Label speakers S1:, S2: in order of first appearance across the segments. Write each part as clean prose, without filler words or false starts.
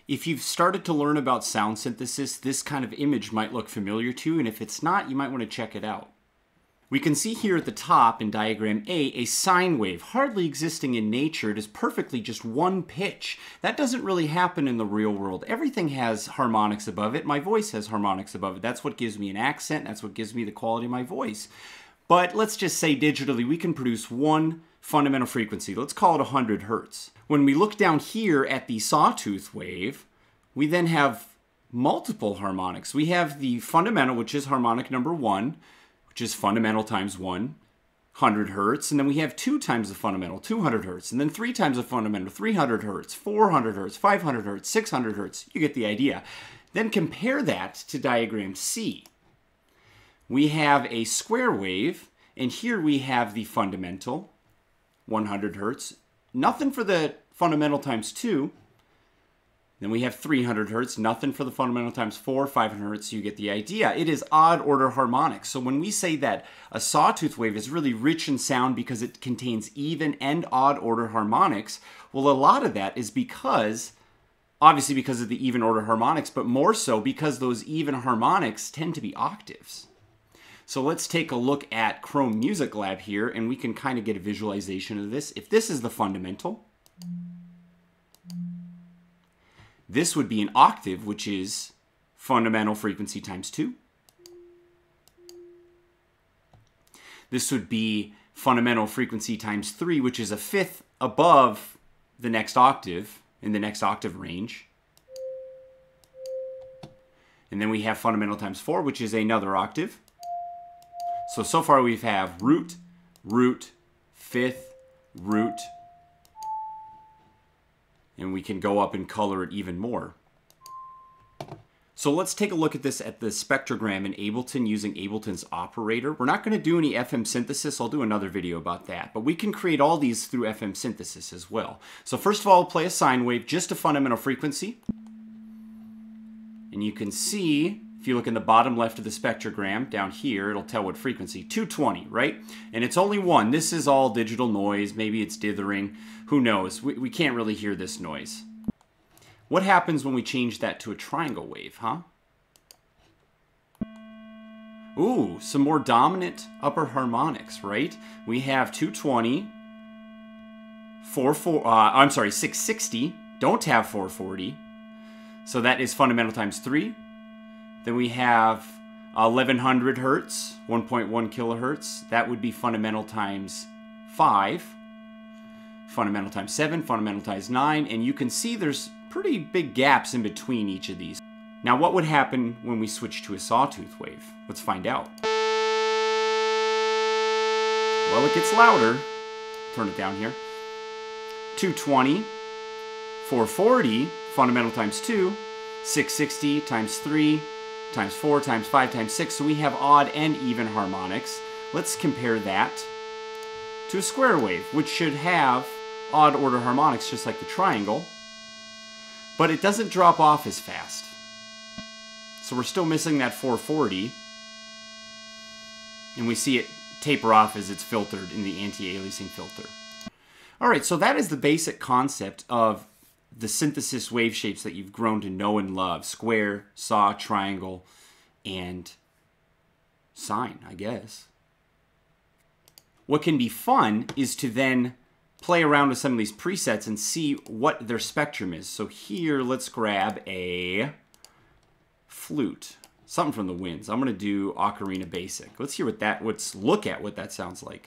S1: If you've started to learn about sound synthesis, this kind of image might look familiar to you, and if it's not, you might want to check it out. We can see here at the top in diagram A sine wave, hardly existing in nature. It is perfectly just one pitch. That doesn't really happen in the real world. Everything has harmonics above it. My voice has harmonics above it. That's what gives me an accent. That's what gives me the quality of my voice. But let's just say digitally we can produce one fundamental frequency. Let's call it 100 hertz. When we look down here at the sawtooth wave, we then have multiple harmonics. We have the fundamental, which is harmonic number 1, which is fundamental times 1, 100 hertz. And then we have 2 times the fundamental, 200 hertz. And then 3 times the fundamental, 300 hertz, 400 hertz, 500 hertz, 600 hertz. You get the idea. Then compare that to diagram C. We have a square wave, and here we have the fundamental, 100 hertz. Nothing for the fundamental times 2. Then we have 300 hertz, nothing for the fundamental times 4, 500 hertz. You get the idea. It is odd order harmonics. So when we say that a sawtooth wave is really rich in sound because it contains even and odd order harmonics, well, a lot of that is because, obviously because of the even order harmonics, but more so because those even harmonics tend to be octaves. So let's take a look at Chrome Music Lab here, and we can kind of get a visualization of this. If this is the fundamental, this would be an octave, which is fundamental frequency times 2. This would be fundamental frequency times 3, which is a fifth above the next octave, in the next octave range. And then we have fundamental times 4, which is another octave. So far we have root, root, fifth, root, and we can go up and color it even more. So let's take a look at this at the spectrogram in Ableton using Ableton's operator. We're not going to do any FM synthesis. I'll do another video about that. But we can create all these through FM synthesis as well. So first of all, we'll play a sine wave, just a fundamental frequency. And you can see, if you look in the bottom left of the spectrogram, down here, it'll tell what frequency, 220, right? And it's only one. This is all digital noise. Maybe it's dithering. Who knows? We can't really hear this noise. What happens when we change that to a triangle wave, huh? Ooh, some more dominant upper harmonics, right? We have 220, 660, don't have 440. So that is fundamental times 3. Then we have 1100 hertz, 1.1 kilohertz. That would be fundamental times 5. Fundamental times 7, fundamental times 9. And you can see there's pretty big gaps in between each of these. Now what would happen when we switch to a sawtooth wave? Let's find out. Well, it gets louder. Turn it down here. 220, 440, fundamental times 2, 660 times 3, times 4, times 5, times 6. So we have odd and even harmonics. Let's compare that to a square wave, which should have odd order harmonics just like the triangle, but it doesn't drop off as fast. So we're still missing that 440, and we see it taper off as it's filtered in the anti-aliasing filter. All right, so that is the basic concept of the synthesis wave shapes that you've grown to know and love. Square, saw, triangle, and sine, I guess. What can be fun is to then play around with some of these presets and see what their spectrum is. So here, let's grab a flute. Something from the Winds. I'm going to do Ocarina Basic. Let's hear let's look at what that sounds like.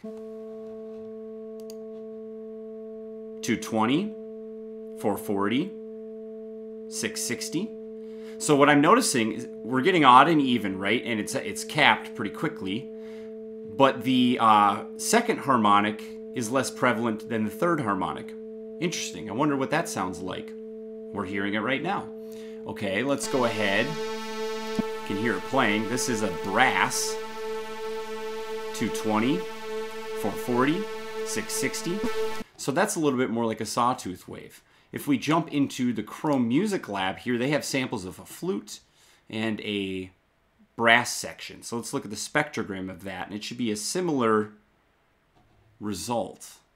S1: 220. 440, 660. So what I'm noticing is we're getting odd and even, right? And it's capped pretty quickly. But the second harmonic is less prevalent than the third harmonic. Interesting. I wonder what that sounds like. We're hearing it right now. Okay, let's go ahead. You can hear it playing. This is a brass. 220, 440, 660. So that's a little bit more like a sawtooth wave. If we jump into the Chrome Music Lab here, they have samples of a flute and a brass section. So let's look at the spectrogram of that, and it should be a similar result.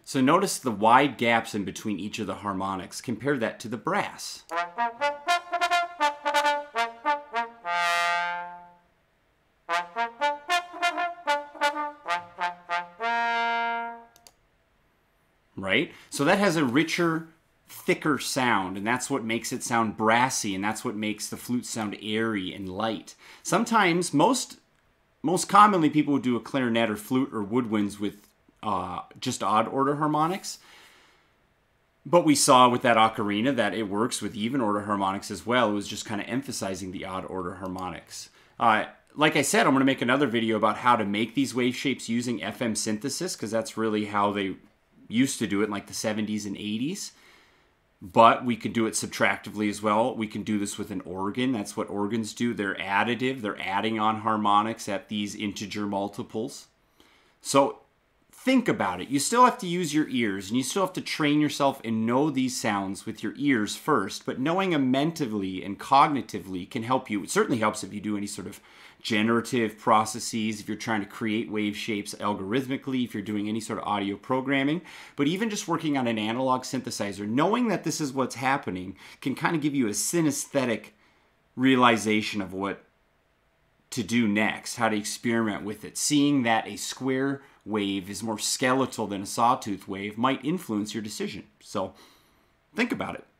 S1: So notice the wide gaps in between each of the harmonics. Compare that to the brass. Right? So that has a richer, thicker sound, and that's what makes it sound brassy, and that's what makes the flute sound airy and light. Sometimes, most commonly, people would do a clarinet or flute or woodwinds with just odd order harmonics. But we saw with that ocarina that it works with even order harmonics as well. It was just kind of emphasizing the odd order harmonics. Like I said, I'm going to make another video about how to make these wave shapes using FM synthesis, because that's really how they used to do it in like the 70s and 80s. But we can do it subtractively as well. We can do this with an organ. That's what organs do. They're additive. They're adding on harmonics at these integer multiples. So think about it. You still have to use your ears, and you still have to train yourself and know these sounds with your ears first. But knowing them mentally and cognitively can help you. It certainly helps if you do any sort of generative processes, if you're trying to create wave shapes algorithmically, if you're doing any sort of audio programming. But even just working on an analog synthesizer, knowing that this is what's happening can kind of give you a synesthetic realization of what to do next, how to experiment with it. Seeing that a square wave is more skeletal than a sawtooth wave might influence your decision. So think about it.